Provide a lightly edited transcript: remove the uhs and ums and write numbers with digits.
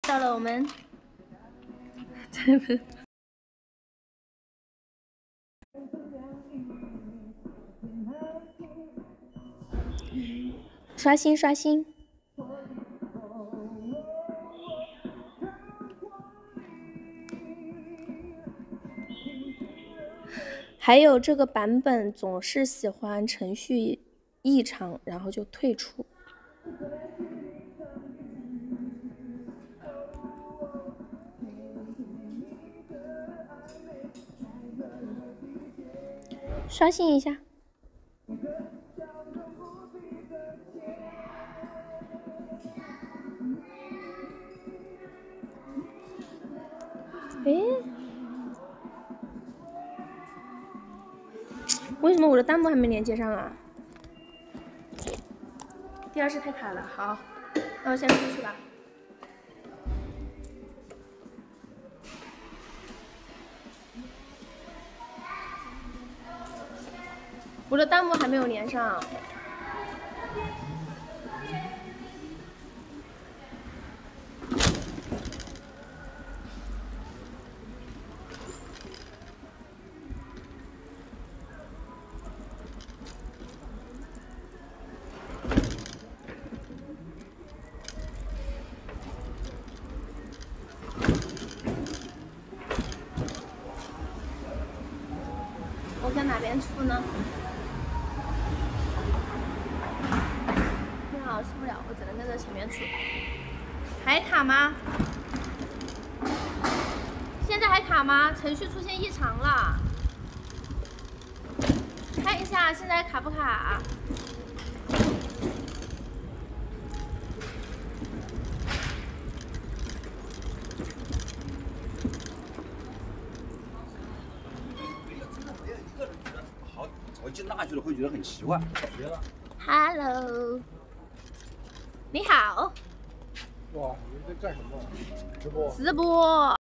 到了我们刷新刷新。还有这个版本总是喜欢程序异常，然后就退出。刷新一下。诶，为什么我的弹幕还没连接上啊？第二是太卡了。好，那我先出去吧。我的弹幕还没有连上。我跟哪边出呢？天啊，我受不了，我只能跟着前面出。还卡吗？现在还卡吗？程序出现异常了。看一下现在卡不卡？ 我进大去了会觉得很奇怪。 Hello， 你好。 哇，你在干什么？直播？ 直播。